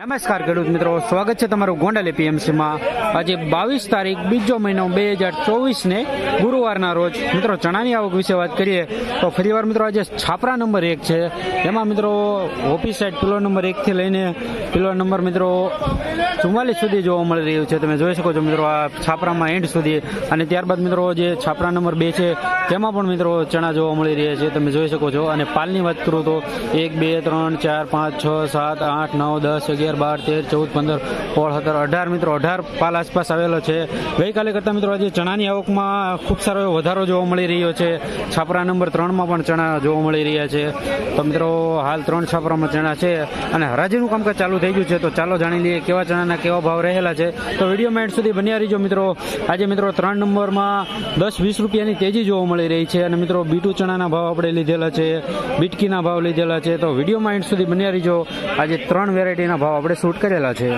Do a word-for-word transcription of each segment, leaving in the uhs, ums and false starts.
નમસ્કાર ખેડૂત મિત્રો, સ્વાગત છે તમારું ગોંડલ એપીએમસી માં। આજે બાવીસ તારીખ બીજો મહિનો બે હજાર ચોવીસ ને ગુરુવારના રોજ મિત્રો ચણાની આવક વિશે વાત કરીએ તો ફરીવાર મિત્રો આજે છાપરા નંબર એક છે, એમાં મિત્રો ઓપી સાઈડ પિલો નંબર એક થી લઈને પિલો નંબર મિત્રો ચુમ્માલીસ સુધી જોવા મળી રહ્યું છે। તમે જોઈ શકો છો મિત્રો આ છાપરામાં એન્ડ સુધી, અને ત્યારબાદ મિત્રો જે છાપરા નંબર બે છે તેમાં પણ મિત્રો ચણા જોવા મળી રહ્યા છે, તમે જોઈ શકો છો। અને પાલની વાત કરું તો એક બે ત્રણ ચાર પાંચ છ સાત આઠ નવ દસ અગિયાર બાર તેર ચૌદ પંદર સોળ સત્તર અઢાર મિત્રો અઢાર પાલ આસપાસ આવેલો છે। ગઈકાલે કરતા મિત્રો આજે ચણાની આવકમાં ખૂબ સારો એવો વધારો જોવા મળી રહ્યો છે। છાપરા નંબર ત્રણમાં પણ ચણા જોવા મળી રહ્યા છે। તો મિત્રો હાલ ત્રણ છાપરામાં ચણા છે અને હરાજીનું કામકાજ ચાલુ થઈ ગયું છે, તો ચાલો જાણી લઈએ કેવા ચણાના કેવા ભાવ રહેલા છે। તો વિડીયોમાં એન્ડ સુધી બન્યા રહીજો મિત્રો। આજે મિત્રો ત્રણ નંબરમાં દસ વીસ રૂપિયાની તેજી જોવા મળી રહી છે, અને મિત્રો બીટુ ચણાના ભાવ આપણે લીધેલા છે, બીટકીના ભાવ લીધેલા છે। તો વિડીયોમાં એન્ડ સુધી બન્યા રહીજો। આજે ત્રણ વેરાયટીના ભાવ આપણે શૂટ કરેલા છે।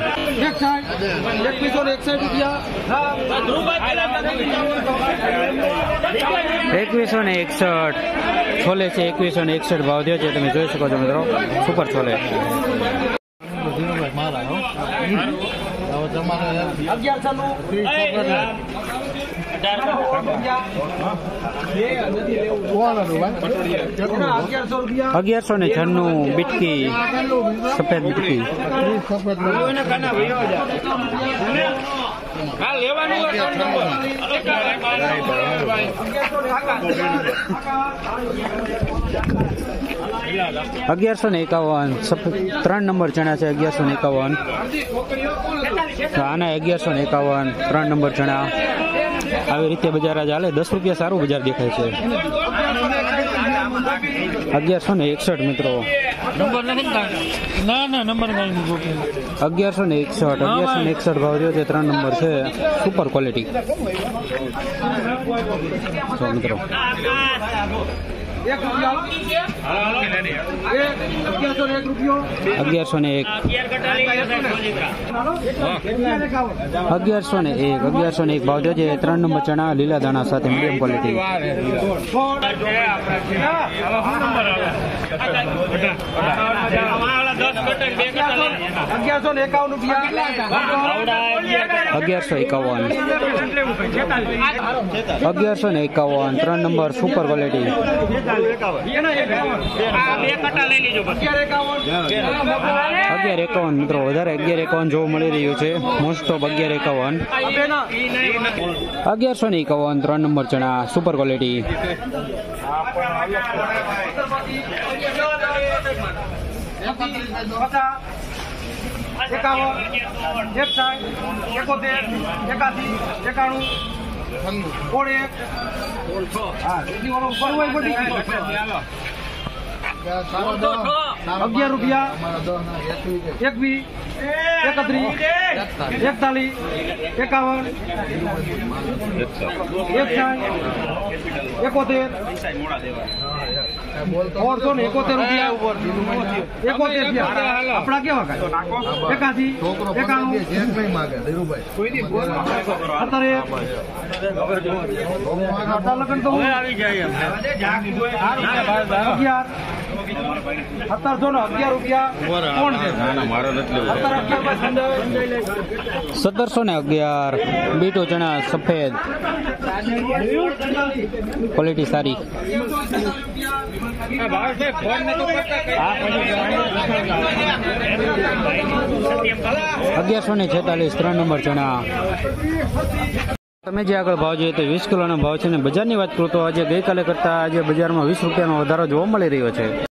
એકવીસો ને એકસઠ છોલે છે, એકવીસો ને એકસઠ ભાવ થયો છે, તમે જોઈ શકો છો મિત્રો સુપર છોલે। અગિયારસો ને છન્નું બીટકી સફેદ બીટકી, અગિયારસો ને એકાવન ત્રણ નંબર ચણા છે, અગિયારસો ને એકાવન આના અગિયારસો ને એકાવન ત્રણ નંબર ચણા। આવી રીતે બજાર આજે હાલે, દસ રૂપિયા સારું બજાર દેખાય છે। અગિયારસો ને એકસઠ મિત્રો અગિયારસો ને એકસઠ અગિયારસો ને એકસઠ ભાવ રહ્યો છે, ત્રણ નંબર છે, સુપર ક્વોલિટી મિત્રો। અગિયારસો ને એક અગિયારસો ને એક અગિયારસો ને એક ભાવ થયો છે, ત્રણ નંબર ચણા લીલા દાણા સાથે મીડિયમ ક્વોલિટી। અગિયારસો એકાવન અગિયારસો ને એકાવન ત્રણ નંબર સુપર ક્વોલિટી। અગિયાર એકાવન મિત્રો વધારે અગિયાર એકાવન જોવા મળી રહ્યું છે, મોસ્ટ ઓફ અગિયાર એકાવન અગિયારસો ને એકાવન ત્રણ નંબર ચણા સુપર ક્વોલિટી। એકાવન એકસાઠ એકોતેર એકાસી એકાણું અગિયાર રૂપિયા એકવીસ એકત્રીસ એકતાલીસ એકાવન એકસાઠ એકોતેર ઓળસો ને એકોતેર રૂપિયા એકોતેર આપડા કેવા એકાસી એકાણું અત્યારે લગ્ન તો આવી જાય અગિયાર સત્તરસો ને અગિયાર રૂપિયા કોણ છે? સત્તરસો ને અગિયાર બીટો ચણા સફેદ ક્વોલિટી સારી। અગિયારસો ને છેતાલીસ ત્રણ નંબર ચણા। તમે જે આગળ ભાવ જોઈએ તો વીસ કિલોનો ભાવ છે, ને બજારની વાત કરું તો આજે ગઈકાલે કરતા આજે બજારમાં વીસ રૂપિયાનો વધારો જોવા મળી રહ્યો છે।